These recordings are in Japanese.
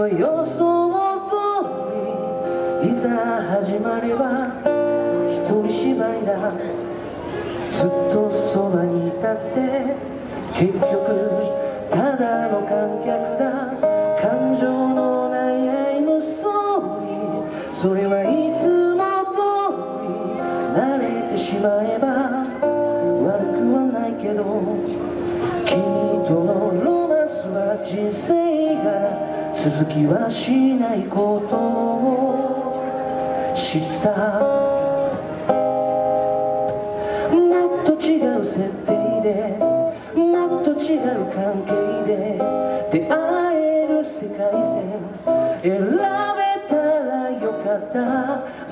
予想通りいざ始まれば一人芝居だ。ずっとそばにいたって結局ただの観客だ。感情のない愛のストーリー、それはいつも通り慣れてしまえば悪くはないけど、君とのロマンスは人生が続きはしないことを知った。もっと違う設定でもっと違う関係で出会える世界線選べたらよかった。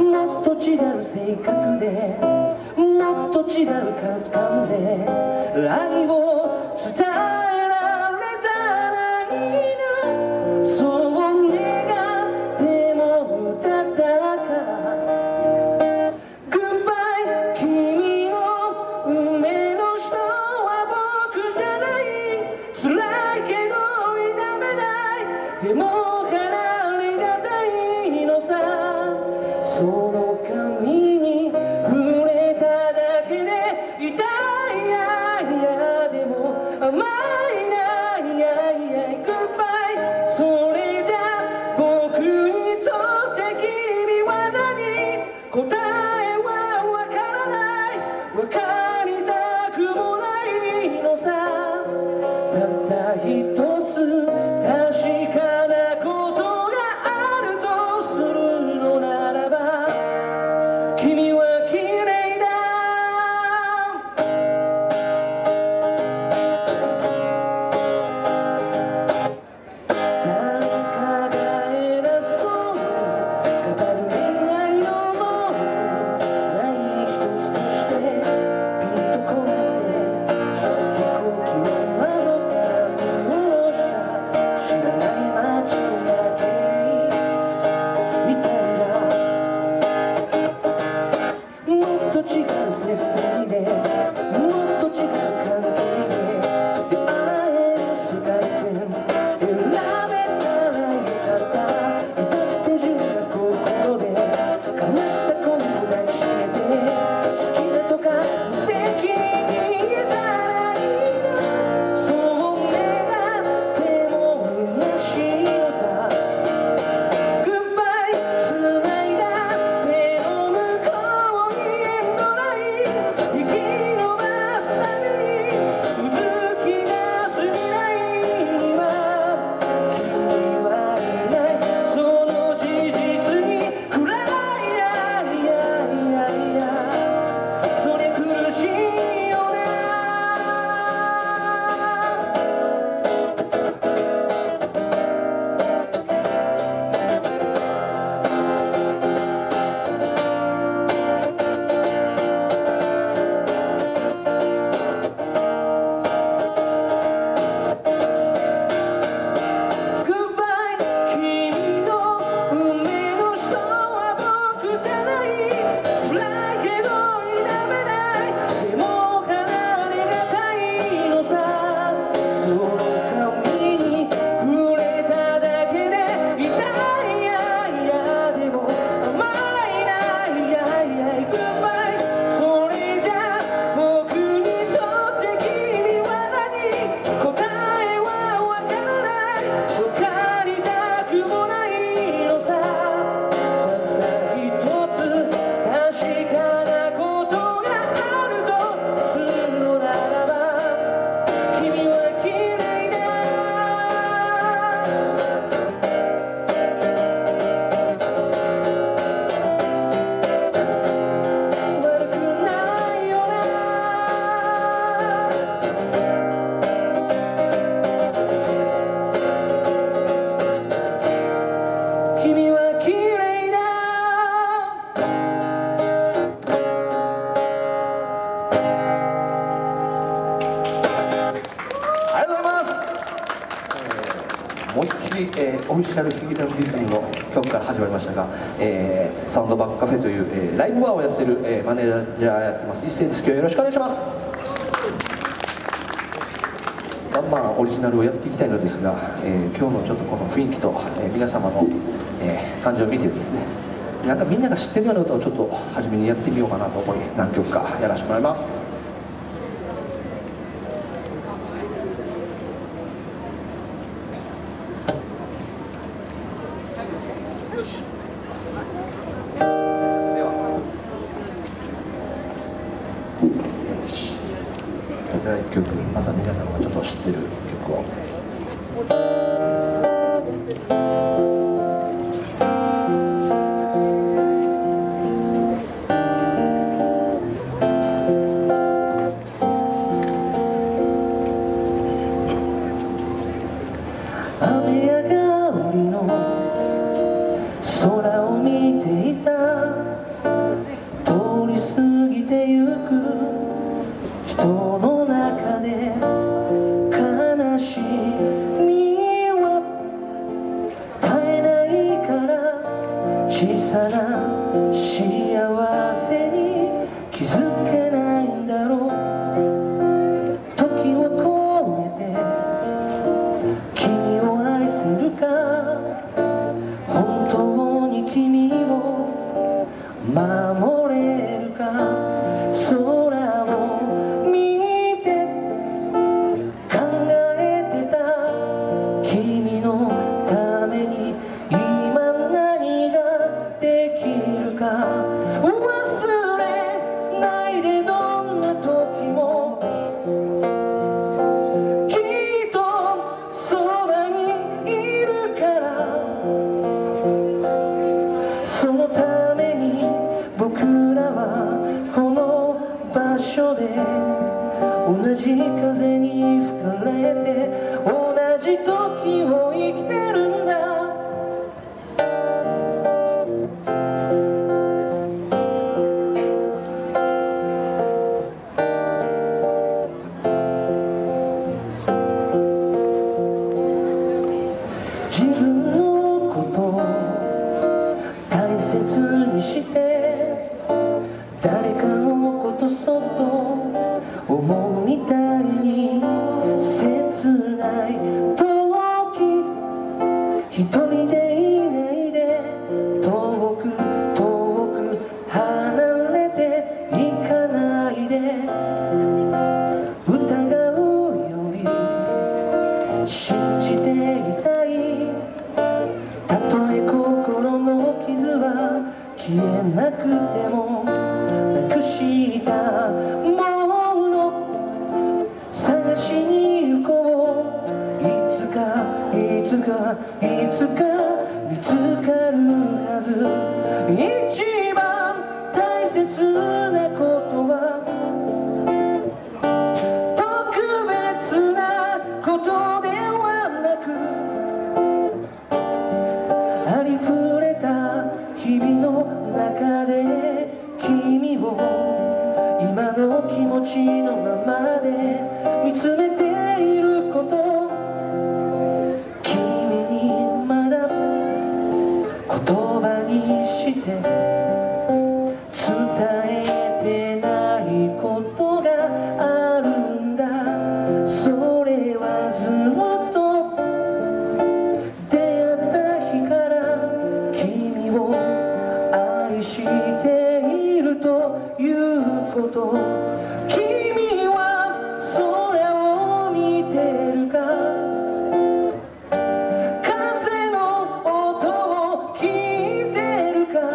もっと違う性格でもっと違う感覚で愛を伝えられたらいいな。そう願っても無駄だから Goodbye 君の運命の人は僕じゃない。辛いけど否めない。でもありがたいのさ。その髪に触れただけで痛い。いやいやでも甘いな。いやいや Goodbye それじゃ僕にとって君は何。答えはわからない。わかりたくもないのさ。たった一つ確かなことがあるとするのならば君は綺麗だ。誰かが偉そうに語る恋愛のものない一つとしてピンとこないで飛行機の窓から見下ろした知らない街の夜景みたいな。もっと違うセフティでもっと違う関係で出会える世界線選べたらよかった。だって純な心で叶った恋を抱きしめて好きだとか無責任に言えたらいいな。そう願っても虚しいのさ。Goodbye 繋いだ手の向こうにエンドライン引き伸ばすたびにうずき出す未来には君はいない。その事実に暗い。いやいやいやいやそりゃ苦しいよね。Goodbye 君の運命の人は僕じゃない。辛いけど否めない。でも離れがたいのさ。その髪に触れただけで痛い。いやいやでも甘いな。いやいや Goodbye それじゃ僕にとって君は何。答えはわからない。わかりたくもないのさ。たった一つ確かなことがあるとするのならば君は綺麗だ。悪くないよな。君は綺麗だ。ありがとうございます。思いっきり、オフィシャルディギタルシステムの曲から始まりましたが、サウンドバックカフェという、ライブバーをやってる、マネージャーやってます一斉です。今日よろしくお願いします。 バンバンオリジナルをやっていきたいのですが、今日のちょっとこの雰囲気と、皆様の、感情を見てですね、なんかみんなが知ってるような歌をちょっと初めにやってみようかなと思い、何曲かやらせてもらいます。1曲、また皆さんがちょっと知ってる曲を。雨上がりの空を見ていた、通り過ぎてゆく人の中で悲しみは絶えないから、小さな幸せに気づけないんだろう。時を越えて君を愛せるか、本当に君を守れるか。空を見て考えてた、君のために今何ができるか。忘れないでどんな時も、きっとそばにいるから。そのために僕らはこの場所で同じ風に吹かれて、同じ時を生きてるんだ。自分のことを大切にして誰かのことそっと思うみたいに、切ない時一人でいないで、遠く遠く離れていかないで。疑うより信じていたい、たとえ心の傷は消えなくても、なくしたもの探しに行こう。いつかいつかいつか見つかるはず。一番大切なことは特別なことではなく、ありふれた日々の中で君を今の気持ちのままで見つめていること、君にまだ言葉にして伝えてないことがあるんだ。それはずっと出会った日から君を愛しているということ。君は空を見てるか、風の音を聞いてるか。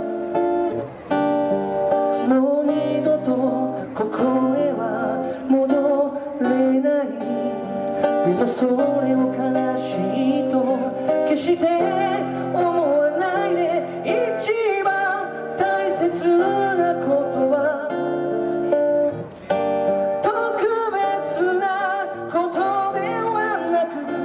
もう二度とここへは戻れない。でもそれを悲しいと決して思わないで。一番大切なことは特別なことではな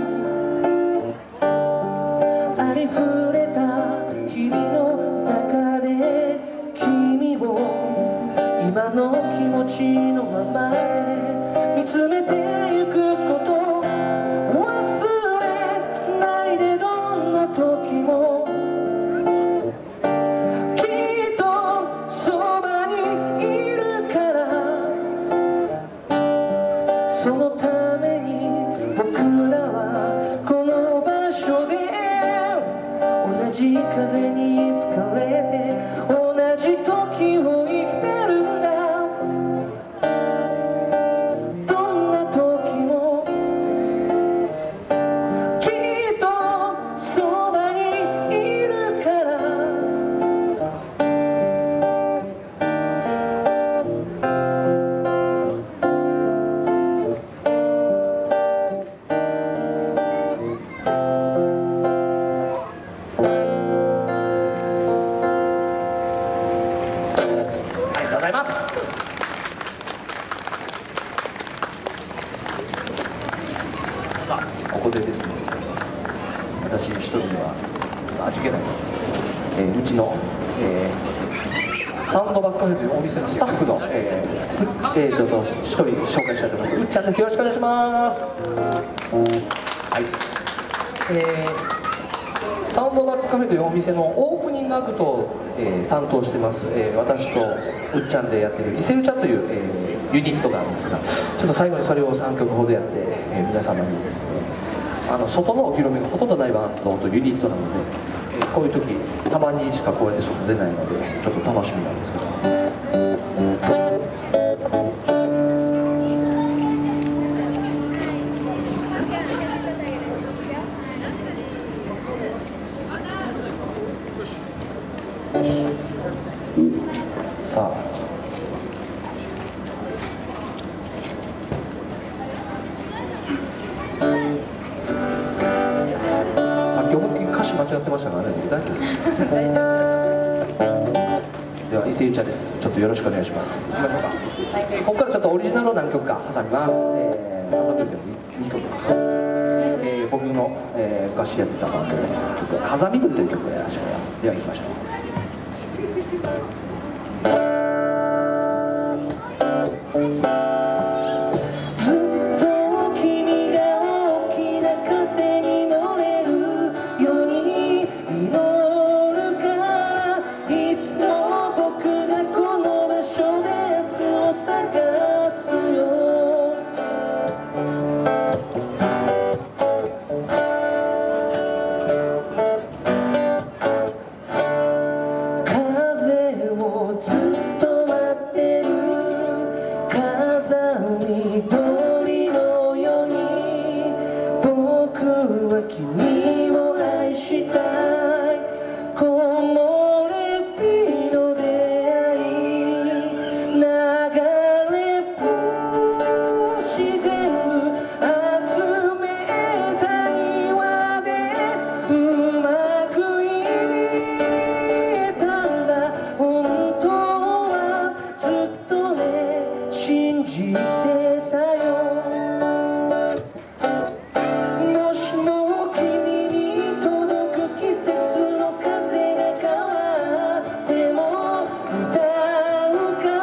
く、ありふれた日々の中で君を今の気持ちのままで見つめてゆくこと、忘れないでどんな時も、きっとそばにいるから。そのために風に吹かれて同じ時を生きてるんだ。どんな時もきっとそばにいるから。ありがとうございます。さあ、ここでですね、私一人では味気ないのです、うちの、サウンドバックカフェというお店のスタッフの、一人紹介したいと思います。うっちゃんです。よろしくお願いします。はい、サウンドバックカフェというお店のオープニングアクトを、担当してます、私とうっちゃんでやっている伊勢うちゃという、ユニットがあるんですが、ちょっと最後にそれを3曲ほどやって、皆様にですね、外のお披露目がほとんどないバンドとユニットなので、こういう時たまにしかこうやって外出ないのでちょっと楽しみなんですけど。さあ、さっき思いっきり歌詞間違ってましたからね。大丈夫では伊勢ゆちゃです。ちょっとよろしくお願いします。いきましょうか。ここからちょっとオリジナルを何曲か挟みます。挟むという2曲、僕の、昔やってたバンドの曲「風緑」という曲をやらせてもらいます。では行きましょう。緑のように僕は君を愛したい。木漏れ日の出会い、流れ星全部集めた庭でうまくいったんだ。本当はずっとね信じてたよ。もしも君に届く季節の風が変わっても歌うから。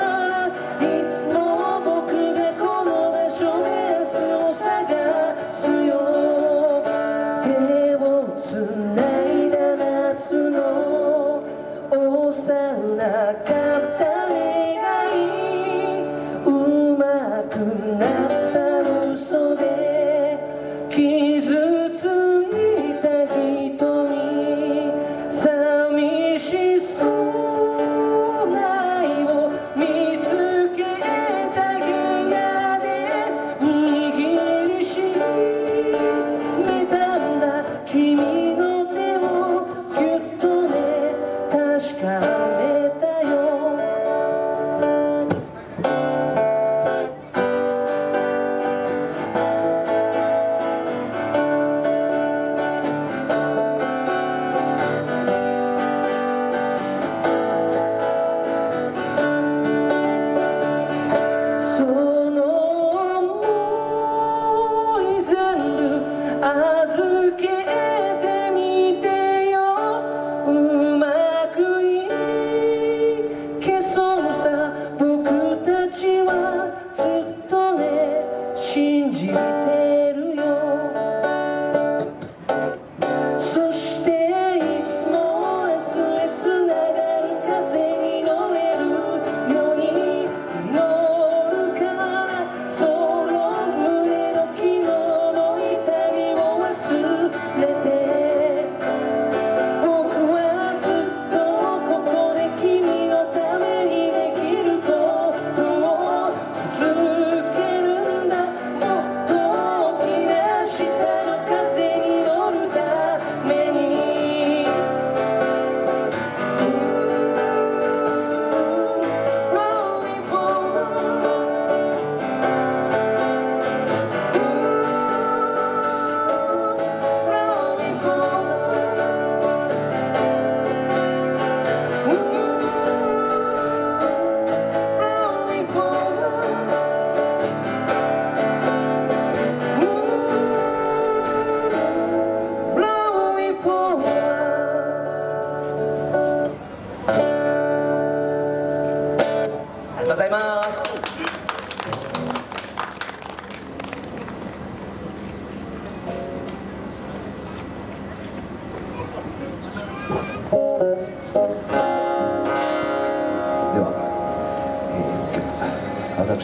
いつも僕がこの場所で巣を探すよ。手をつないだ夏の幼かった願い、うまくなった嘘で傷ついた瞳、寂しそうな愛を見つけた部屋で握りしめたんだ君の手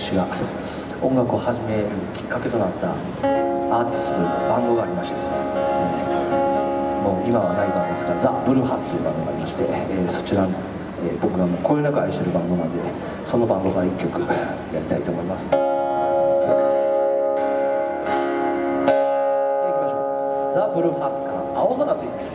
私が音楽を始めるきっかけとなったアーティストというかバンドがありましてですね、もう今はないバンドですがザ・ブルーハーツというバンドがありまして、そちらの、僕がもうこよなく愛してるバンドなんで、そのバンドから1曲やりたいと思います。いきましょう。ザ・ブルーハーツから青空という曲。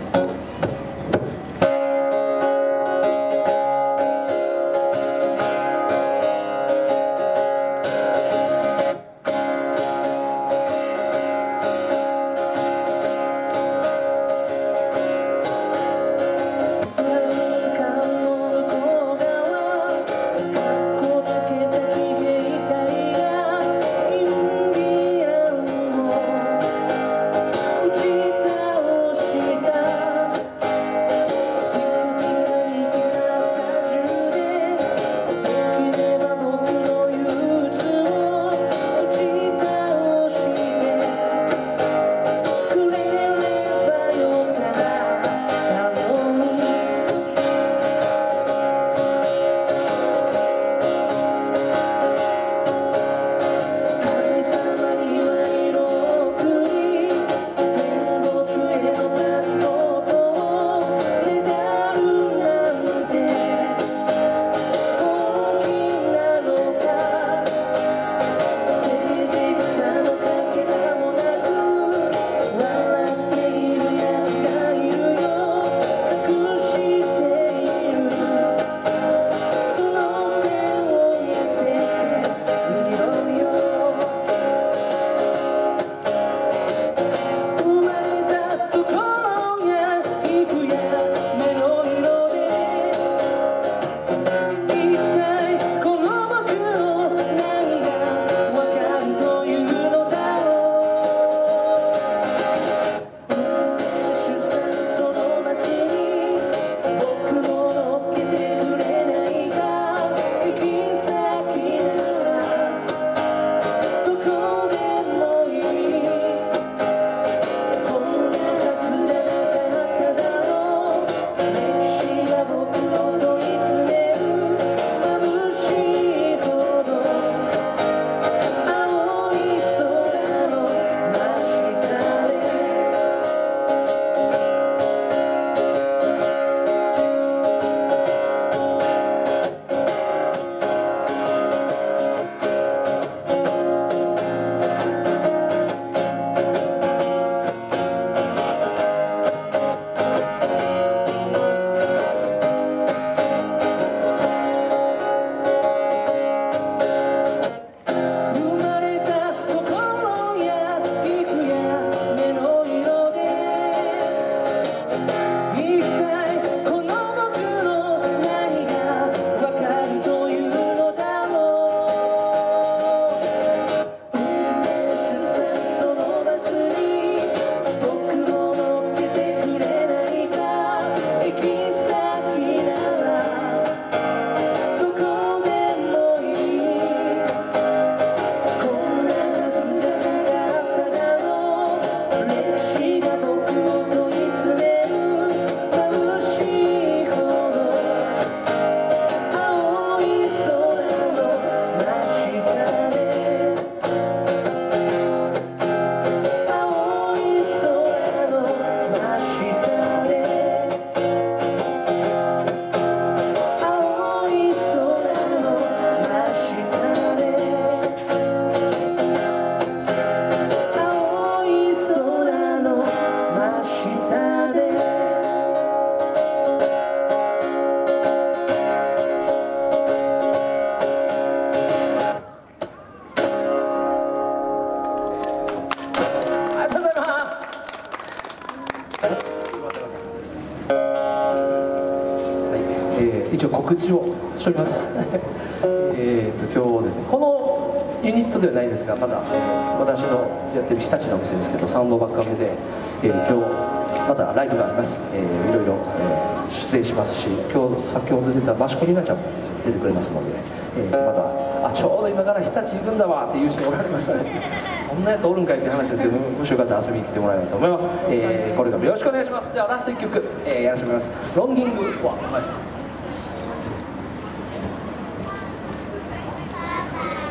一応告知をしております。今日ですね、このユニットではないんですが、まだ、私のやってる日立のお店ですけど、サウンドバックカフェで、今日またライブがあります。いろいろ、出演しますし、今日先ほど出た益子里奈ちゃんも出てくれますので、またちょうど今から日立行くんだわっていう人がおられましたですね。そんなやつおるんかいっていう話ですけど、もしよかったら遊びに来てもらえればと思います。これからもよろしくお願いします。ではラスト1曲、やらせてもらいます。ロンギングは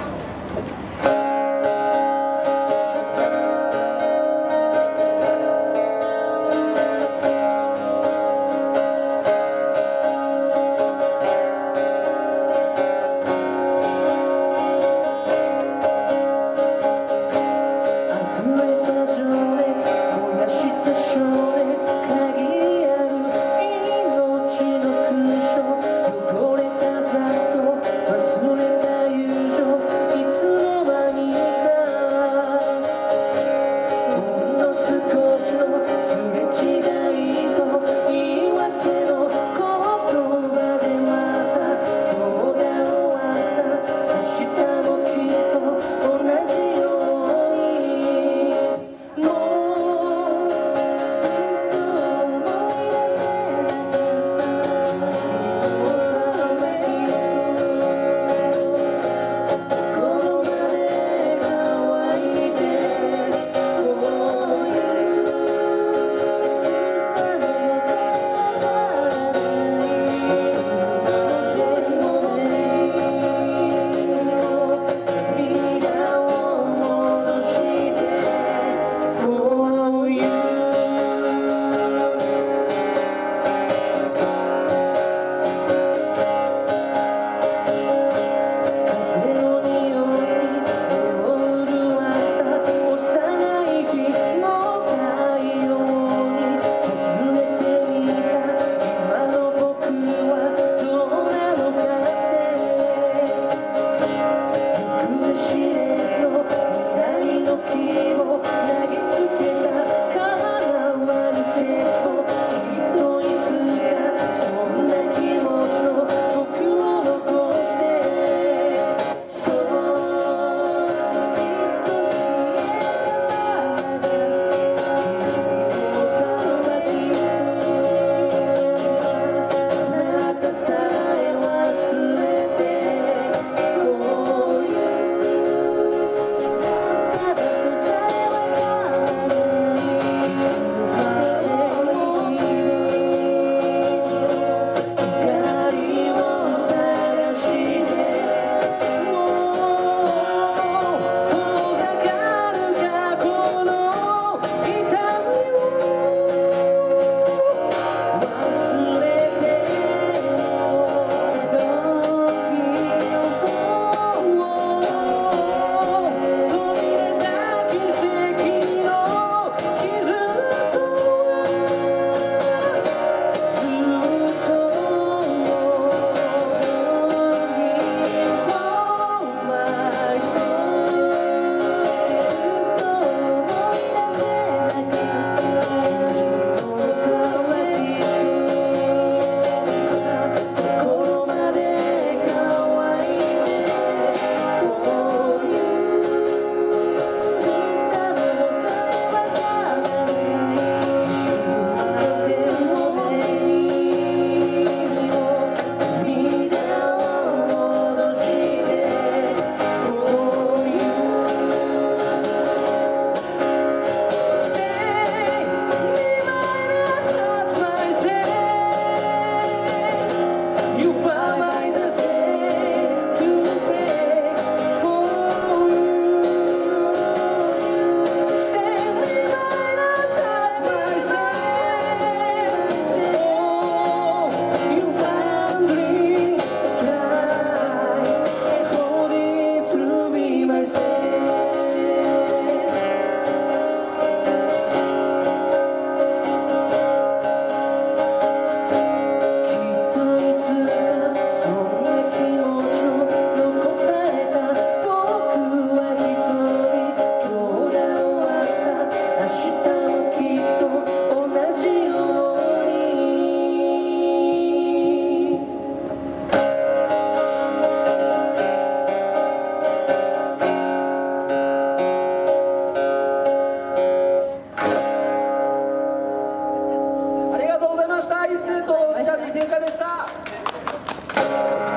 回数とチャレンジ正解でした。